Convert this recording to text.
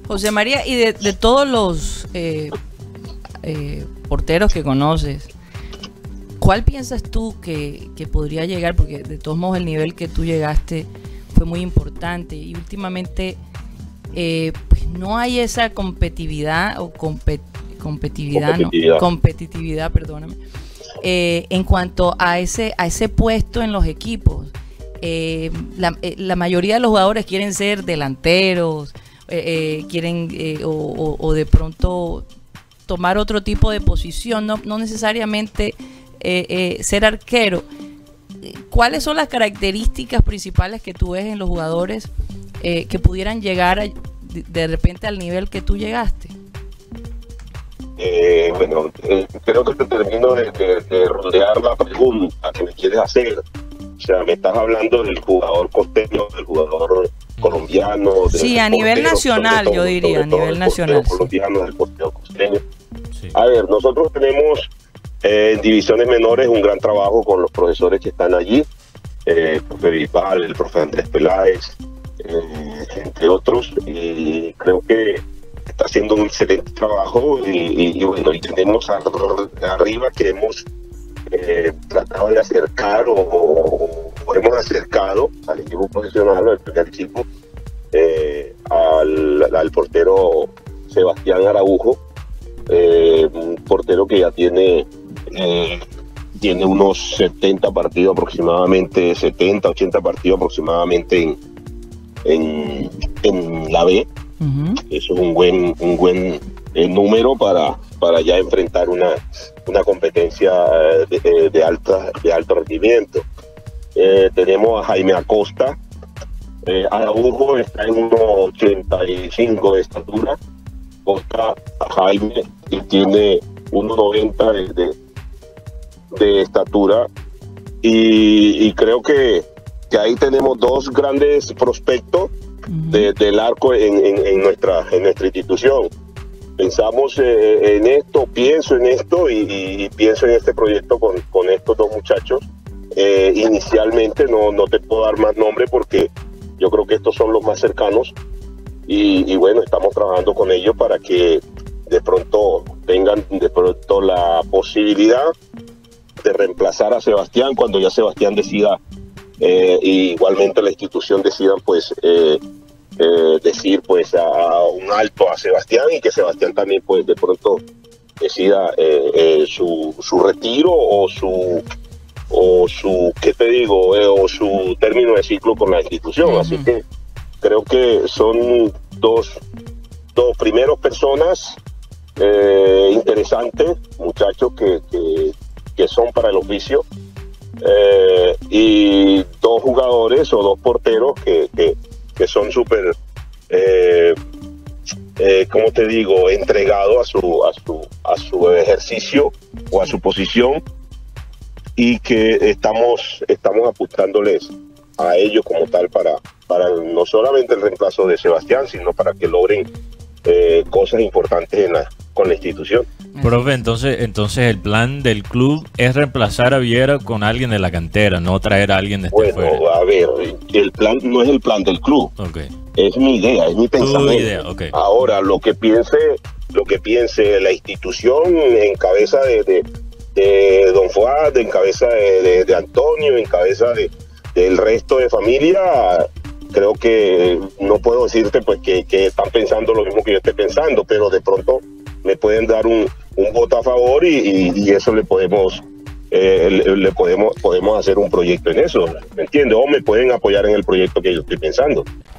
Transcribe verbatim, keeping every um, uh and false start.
José María, y de, de todos los eh, eh, porteros que conoces, ¿cuál piensas tú que, que podría llegar? Porque de todos modos el nivel que tú llegaste fue muy importante y últimamente eh, pues no hay esa competitividad o compet, competitividad, competitividad. No, competitividad, perdóname, eh, en cuanto a ese, a ese puesto en los equipos. Eh, la, eh, la mayoría de los jugadores quieren ser delanteros, eh, eh, quieren eh, o, o, o de pronto tomar otro tipo de posición, no, no necesariamente eh, eh, ser arquero. ¿Cuáles son las características principales que tú ves en los jugadores eh, que pudieran llegar a, de, de repente al nivel que tú llegaste? Eh, bueno, eh, creo que te termino de, de, de rodear la pregunta que me quieres hacer. O sea, me estás hablando del jugador costeño, del jugador colombiano. Sí, a nivel nacional, todo, yo diría, a nivel nacional. Sí. Colombiano, del portero costeño. Sí. A ver, nosotros tenemos eh, en divisiones menores un gran trabajo con los profesores que están allí, eh, el profe Bisbal, el profe Andrés Peláez, eh, entre otros, y creo que está haciendo un excelente trabajo y, y, y bueno, y tenemos a, a, arriba que hemos eh, tratado de acercar o, o, o hemos acercado al equipo profesional, al primer equipo, eh, al, al portero Sebastián Araujo, eh, un portero que ya tiene eh, tiene unos setenta partidos aproximadamente, setenta, ochenta partidos aproximadamente en, en, en la B. Uh-huh. Eso es un buen un buen eh, número para, para ya enfrentar una, una competencia de, de, de, alta, de alto rendimiento. Eh, tenemos a Jaime Acosta. Eh, Araujo está en uno ochenta y cinco de estatura. Acosta a Jaime y tiene uno noventa de, de, de estatura. Y, y creo que, que ahí tenemos dos grandes prospectos De, del arco en, en, en, nuestra, en nuestra institución. Pensamos eh, en esto, pienso en esto y, y pienso en este proyecto con, con estos dos muchachos. Eh, inicialmente no, no te puedo dar más nombre porque yo creo que estos son los más cercanos y, y bueno, estamos trabajando con ellos para que de pronto tengan de pronto la posibilidad de reemplazar a Sebastián cuando ya Sebastián decida. Eh, y igualmente la institución decida pues eh, eh, decir pues a, a un alto a Sebastián y que Sebastián también pues de pronto decida eh, eh, su, su retiro o su o su qué te digo eh, o su término de ciclo con la institución. Uh-huh. Así que creo que son dos dos primeros personas eh, interesantes, muchachos que, que, que son para el oficio. Eh, y dos jugadores o dos porteros que, que, que son súper, eh, eh, ¿cómo te digo?, entregados a su, a, su, a su ejercicio o a su posición y que estamos, estamos apuntándoles a ellos como tal para, para no solamente el reemplazo de Sebastián, sino para que logren eh, cosas importantes en la, con la institución. Profe, entonces, entonces el plan del club es reemplazar a Viera con alguien de la cantera, no traer a alguien de este Bueno, fuera. a ver, el plan no es el plan del club. Okay. Es mi idea, es mi pensamiento. Idea, okay. Ahora, lo que piense, lo que piense la institución en cabeza de, de, de Don Fuad, en cabeza de, de, de Antonio, en cabeza de, del resto de familia, creo que no puedo decirte pues que, que están pensando lo mismo que yo estoy pensando, pero de pronto me pueden dar un, un voto a favor y, y, y eso le podemos eh, le, le podemos podemos hacer un proyecto en eso, ¿me entiendes? O me pueden apoyar en el proyecto que yo estoy pensando.